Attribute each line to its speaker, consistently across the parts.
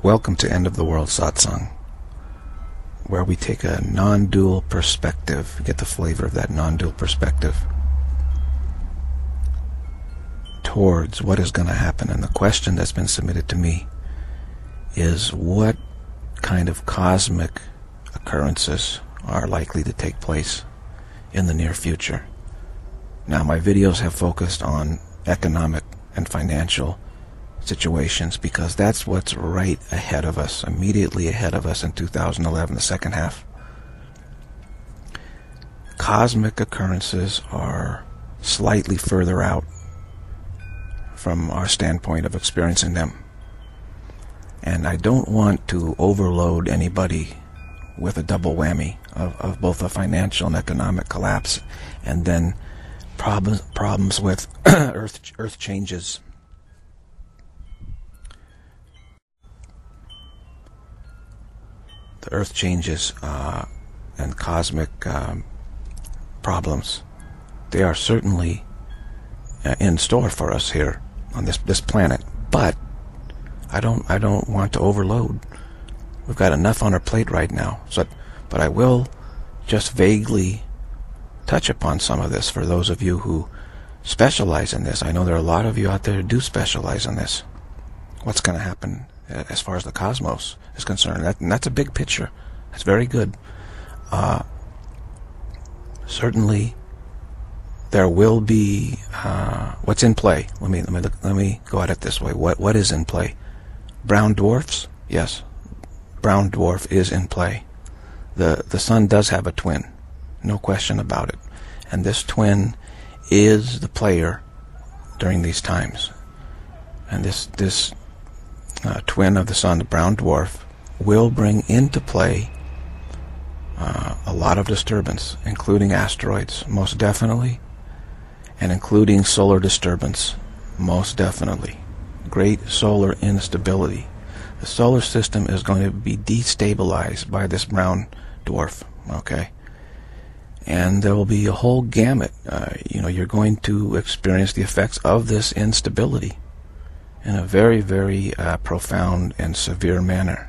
Speaker 1: Welcome to End of the World Satsang, where we take a non-dual perspective, get the flavor of that non-dual perspective towards what is going to happen. And the question that's been submitted to me is, what kind of cosmic occurrences are likely to take place in the near future? Now, my videos have focused on economic and financial situations because that's what's right ahead of us, immediately ahead of us in 2011, the second half. Cosmic occurrences are slightly further out from our standpoint of experiencing them. And I don't want to overload anybody with a double whammy of both a financial and economic collapse and then problems with earth changes. The earth changes and cosmic problems, they are certainly in store for us here on this planet. But I don't want to overload. We've got enough on our plate right now. But I will just vaguely touch upon some of this for those of you who specialize in this. I know there are a lot of you out there who do specialize in this. What's going to happen as far as the cosmos is concerned? And that's a big picture. That's very good. Certainly, there will be what's in play. Let me go at it this way. What is in play? Brown dwarfs? Yes, brown dwarf is in play. The sun does have a twin, no question about it, and this twin is the player during these times. And this twin of the sun, the brown dwarf, will bring into play a lot of disturbance, including asteroids, most definitely, and including solar disturbance, most definitely. Great solar instability. The solar system is going to be destabilized by this brown dwarf, okay? And there will be a whole gamut. You're going to experience the effects of this instability in a very, very profound and severe manner.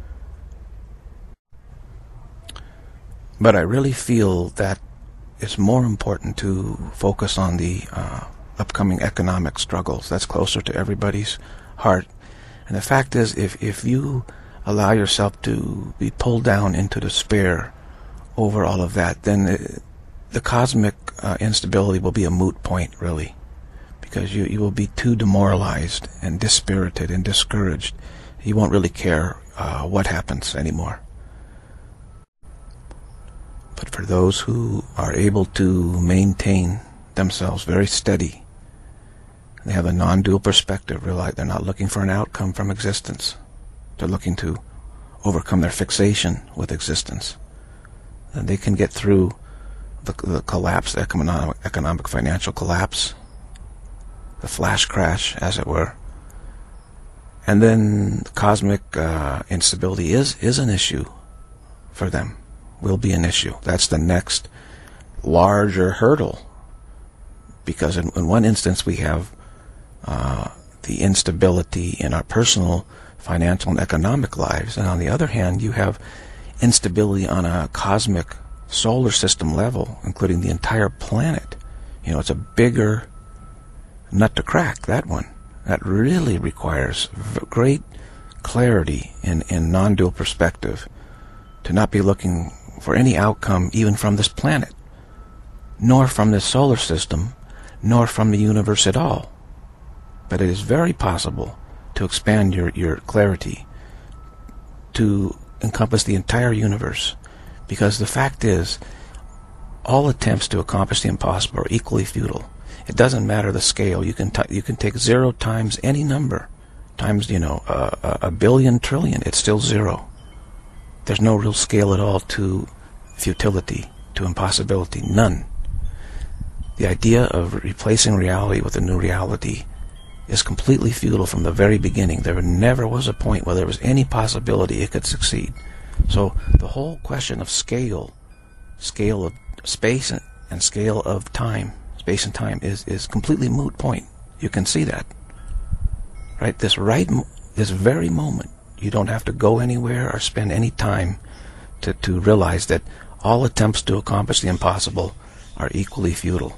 Speaker 1: But I really feel that it's more important to focus on the upcoming economic struggles. That's closer to everybody's heart. And the fact is, if you allow yourself to be pulled down into despair over all of that, then the cosmic instability will be a moot point, really. Because you will be too demoralized and dispirited and discouraged. You won't really care what happens anymore. But for those who are able to maintain themselves very steady, they have a non-dual perspective, realize they're not looking for an outcome from existence. They're looking to overcome their fixation with existence. And they can get through the collapse, the economic financial collapse, the flash crash, as it were. And then cosmic instability is an issue for them, will be an issue. That's the next larger hurdle. Because in one instance we have the instability in our personal, financial, and economic lives. And on the other hand, you have instability on a cosmic solar system level, including the entire planet. It's a bigger nut to crack, that one. That really requires great clarity in non-dual perspective to not be looking for any outcome even from this planet, nor from this solar system, nor from the universe at all. But it is very possible to expand your clarity to encompass the entire universe, because the fact is, all attempts to accomplish the impossible are equally futile. It doesn't matter the scale. You can take 0 times any number, times a billion trillion. It's still 0. There's no real scale at all to futility, to impossibility. None. The idea of replacing reality with a new reality is completely futile from the very beginning. There never was a point where there was any possibility it could succeed. So the whole question of scale of space and scale of time, space and time, is completely moot point. You can see that, right? This very moment, You don't have to go anywhere or spend any time to realize that all attempts to accomplish the impossible are equally futile.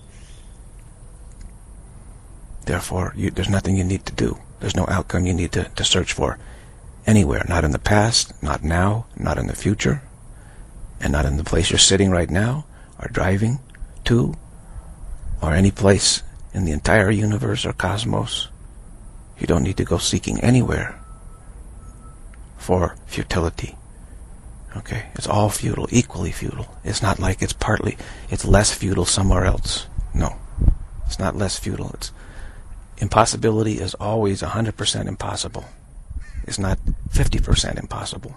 Speaker 1: Therefore, there's nothing you need to do. There's no outcome you need to search for anywhere. Not in the past, not now, not in the future, and not in the place you're sitting right now, or driving to, or any place in the entire universe or cosmos. You don't need to go seeking anywhere for futility. Okay? It's all futile, equally futile. It's not like it's less futile somewhere else. No. It's not less futile. Impossibility is always 100% impossible. It's not 50% impossible.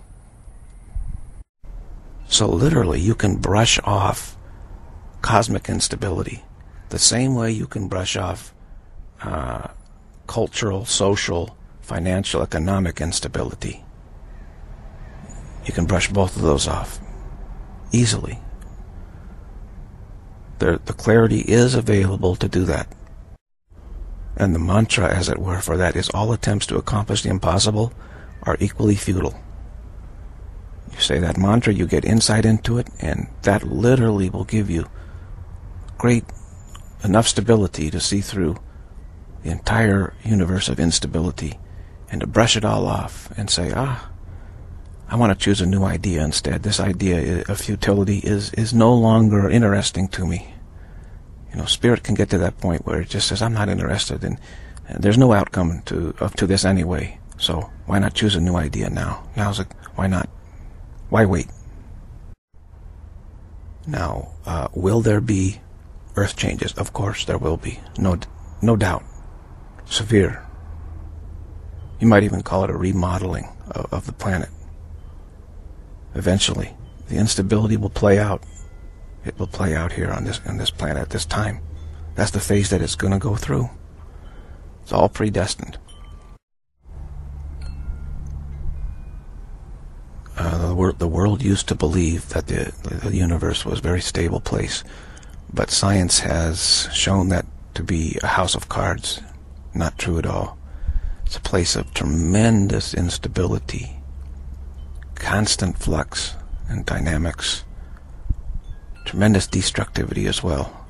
Speaker 1: So literally, you can brush off cosmic instability the same way you can brush off cultural, social, financial, economic instability. You can brush both of those off easily. The clarity is available to do that. And the mantra, as it were, for that is all attempts to accomplish the impossible are equally futile. You say that mantra, you get insight into it, and that literally will give you enough stability to see through the entire universe of instability and to brush it all off and say, I want to choose a new idea instead. This idea of futility is no longer interesting to me. Spirit can get to that point where it just says, I'm not interested, and there's no outcome to this anyway. So why not choose a new idea now? Why not? Why wait? Now, will there be earth changes? Of course there will be. No doubt. Severe. You might even call it a remodeling of the planet. Eventually, the instability will play out. It will play out here on this planet at this time. That's the phase that it's going to go through. It's all predestined. The world used to believe that the universe was a very stable place, but science has shown that to be a house of cards. Not true at all. It's a place of tremendous instability, constant flux and dynamics, tremendous destructivity as well.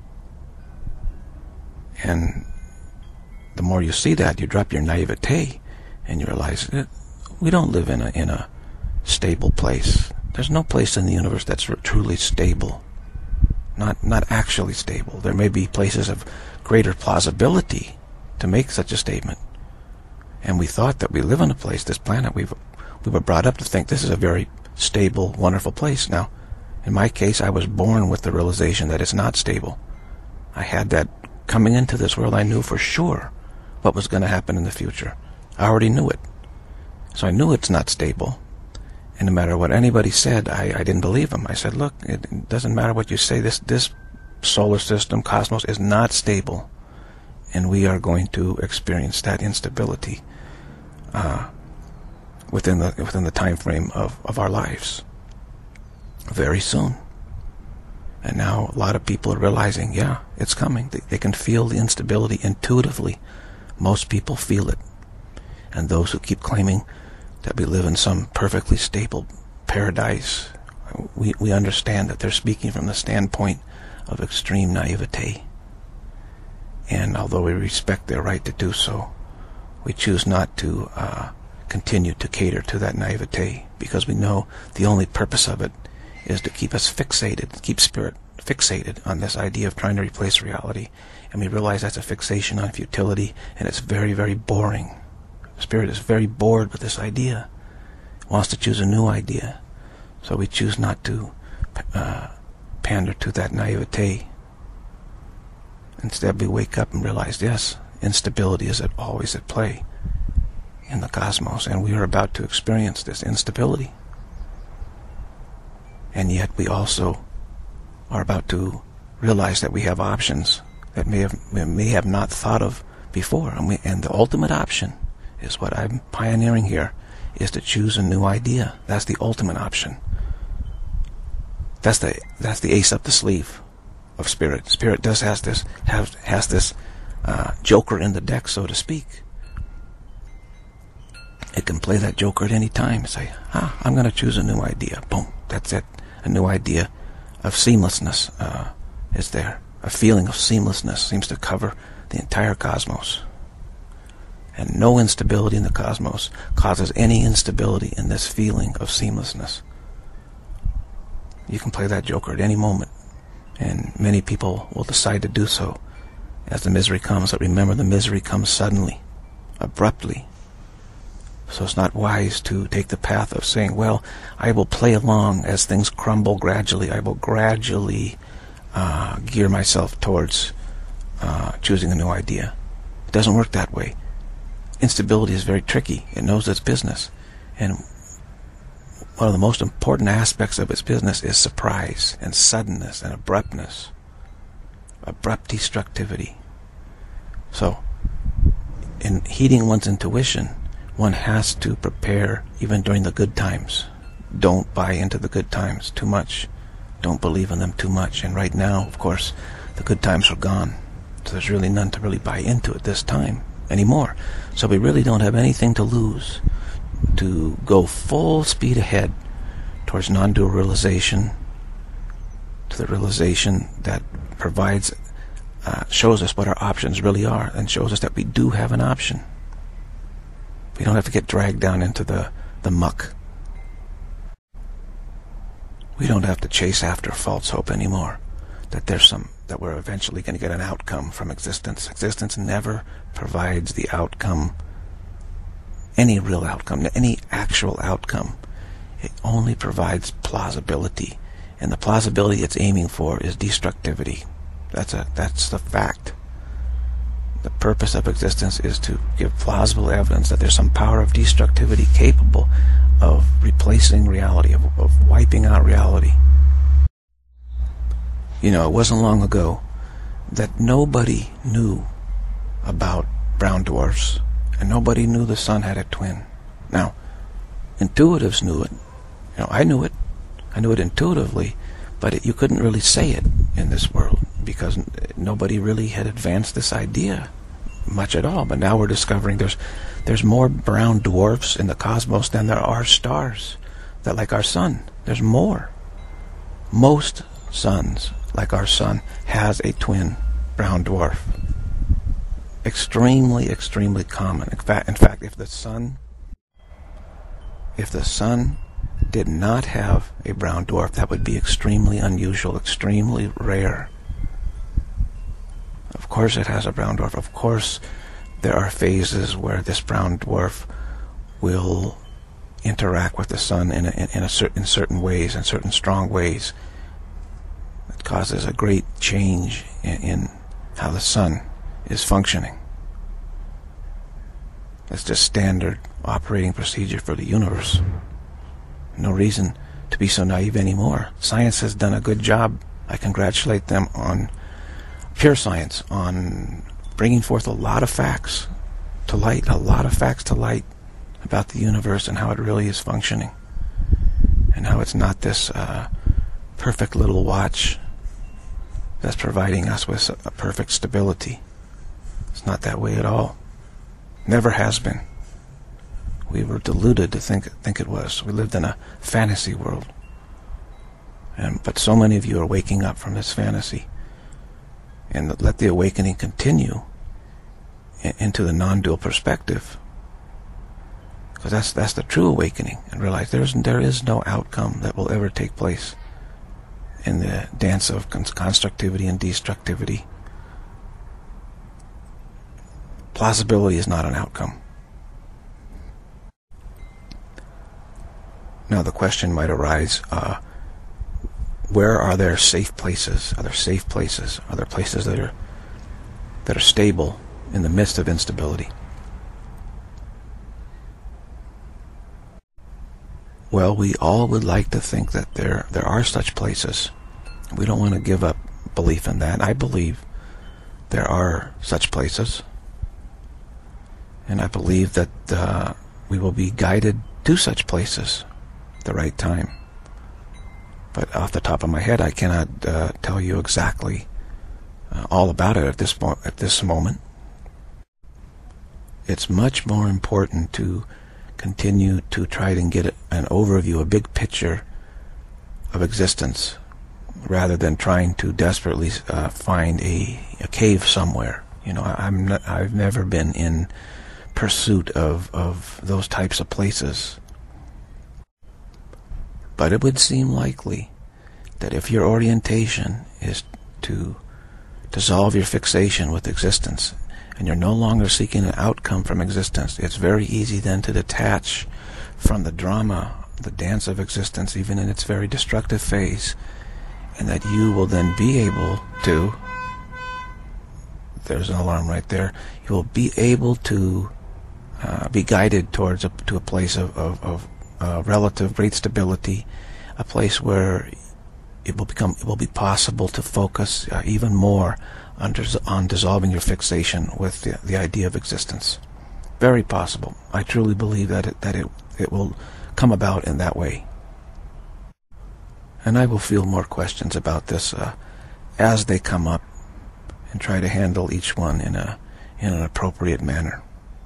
Speaker 1: And the more you see that, you drop your naivete and you realize that we don't live in a stable place. There's no place in the universe that's truly stable. Not actually stable. There may be places of greater plausibility to make such a statement. And we thought that we live in a place, this planet, we were brought up to think this is a very stable, wonderful place. Now, in my case, I was born with the realization that it's not stable. I had that coming into this world. I knew for sure what was going to happen in the future. I already knew it. So I knew it's not stable. And no matter what anybody said, I didn't believe them. I said, look, it doesn't matter what you say. This solar system, cosmos, is not stable. And we are going to experience that instability within the time frame of our lives very soon. And now a lot of people are realizing, yeah, it's coming. They can feel the instability intuitively. Most people feel it. And those who keep claiming that we live in some perfectly stable paradise, we understand that they're speaking from the standpoint of extreme naivete. And although we respect their right to do so, we choose not to continue to cater to that naivete, because we know the only purpose of it is to keep us fixated, keep spirit fixated on this idea of trying to replace reality. And we realize that's a fixation on futility, and it's very, very boring. Spirit is very bored with this idea. It wants to choose a new idea. So we choose not to pander to that naivete. Instead, we wake up and realize, yes, instability is always at play in the cosmos, and we are about to experience this instability. And yet we also are about to realize that we have options that we may have not thought of before. And the ultimate option is what I'm pioneering here, is to choose a new idea. That's the ultimate option. That's the ace up the sleeve of Spirit. Spirit does has this joker in the deck, so to speak. It can play that joker at any time. Say, I'm going to choose a new idea. Boom, that's it. A new idea of seamlessness is there. A feeling of seamlessness seems to cover the entire cosmos. And no instability in the cosmos causes any instability in this feeling of seamlessness. You can play that joker at any moment, and many people will decide to do so as the misery comes. But remember, the misery comes suddenly, abruptly. So it's not wise to take the path of saying, well, I will play along as things crumble gradually. I will gradually gear myself towards choosing a new idea. It doesn't work that way. Instability is very tricky. It knows its business. And one of the most important aspects of its business is surprise and suddenness and abruptness. Abrupt destructivity. So, in heeding one's intuition, one has to prepare even during the good times. Don't buy into the good times too much. Don't believe in them too much. And right now, of course, the good times are gone. So there's really none to really buy into at this time anymore. So we really don't have anything to lose to go full speed ahead towards non-dual realization, to the realization that provides, shows us what our options really are, and shows us that we do have an option. We don't have to get dragged down into the muck. We don't have to chase after false hope anymore, that we're eventually going to get an outcome from existence. Existence never provides the outcome, any real outcome, any actual outcome. It only provides plausibility, and the plausibility it's aiming for is destructivity. That's the fact. The purpose of existence is to give plausible evidence that there's some power of destructivity capable of replacing reality, of wiping out reality. You know, it wasn't long ago that nobody knew about brown dwarfs, and nobody knew the sun had a twin. Now, intuitives knew it. You know, I knew it. I knew it intuitively, but you couldn't really say it in this world because nobody really had advanced this idea much at all. But now we're discovering there's more brown dwarfs in the cosmos than there are stars that like our sun. There's more. Most suns, like our sun, has a twin brown dwarf. Extremely, extremely common. In fact, if the sun did not have a brown dwarf, that would be extremely unusual, extremely rare. Of course it has a brown dwarf. Of course there are phases where this brown dwarf will interact with the sun in certain ways, in certain strong ways. It causes a great change in how the sun is functioning. It's just standard operating procedure for the universe. No reason to be so naive anymore. Science has done a good job. I congratulate them on pure science, on bringing forth a lot of facts to light, about the universe and how it really is functioning, and how it's not this perfect little watch that's providing us with a perfect stability. It's not that way at all. Never has been. We were deluded to think it was. We lived in a fantasy world. But so many of you are waking up from this fantasy. And let the awakening continue into the non-dual perspective. Because that's the true awakening. And realize there is no outcome that will ever take place in the dance of constructivity and destructivity. Plausibility is not an outcome. Now the question might arise, where are there safe places? Are there safe places? Are there places that are stable in the midst of instability? Well, we all would like to think that there are such places. We don't want to give up belief in that. I believe there are such places. And I believe that we will be guided to such places at the right time. But off the top of my head, I cannot tell you exactly all about it at this moment. It's much more important to continue to try to get an overview, a big picture of existence, rather than trying to desperately find a cave somewhere. You know, I've never been in pursuit of those types of places. But it would seem likely that if your orientation is to dissolve your fixation with existence, and you're no longer seeking an outcome from existence, it's very easy then to detach from the drama, the dance of existence, even in its very destructive phase, and that you will then be able to, there's an alarm right there, you will be able to be guided towards to a place of relative great stability, a place where it will be possible to focus even more on dissolving your fixation with the idea of existence. Very possible. I truly believe that it will come about in that way. And I will field more questions about this as they come up, and try to handle each one in an appropriate manner.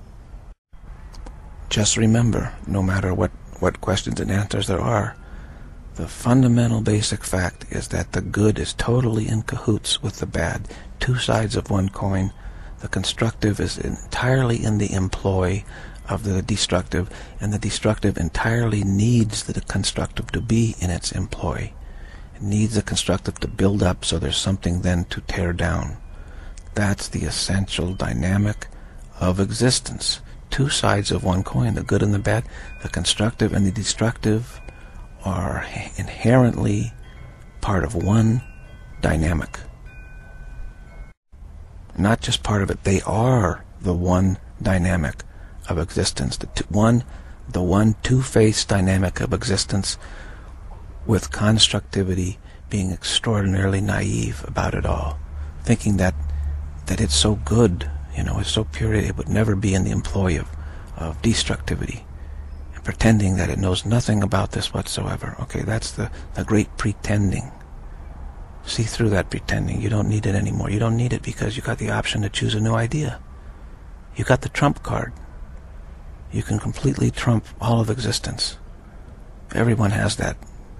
Speaker 1: Just remember, no matter what questions and answers there are, the fundamental basic fact is that the good is totally in cahoots with the bad, two sides of one coin. The constructive is entirely in the employ of the destructive, and the destructive entirely needs the constructive to be in its employ. It needs the constructive to build up so there's something then to tear down. That's the essential dynamic of existence. Two sides of one coin, the good and the bad, the constructive and the destructive, are inherently part of one dynamic. Not just part of it, they are the one dynamic of existence, the one two-faced dynamic of existence, with constructivity being extraordinarily naive about it all, thinking that it's so good, you know, it's so pure, it would never be in the employ of destructivity, and pretending that it knows nothing about this whatsoever. Okay, that's the great pretending. See through that pretending. You don't need it anymore. You don't need it because you got the option to choose a new idea. You got the trump card. You can completely trump all of existence. Everyone has that.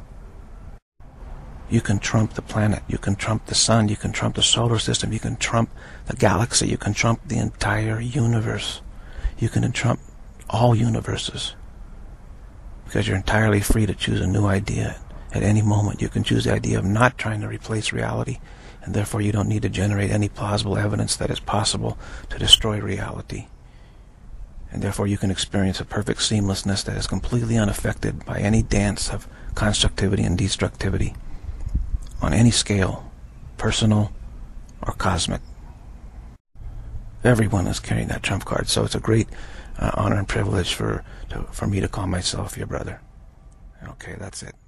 Speaker 1: You can trump the planet. You can trump the sun. You can trump the solar system. You can trump the galaxy. You can trump the entire universe. You can trump all universes. Because you're entirely free to choose a new idea. At any moment, you can choose the idea of not trying to replace reality, and therefore you don't need to generate any plausible evidence that it's possible to destroy reality. And therefore you can experience a perfect seamlessness that is completely unaffected by any dance of constructivity and destructivity on any scale, personal or cosmic. Everyone is carrying that trump card, so it's a great honor and privilege for me to call myself your brother. Okay, that's it.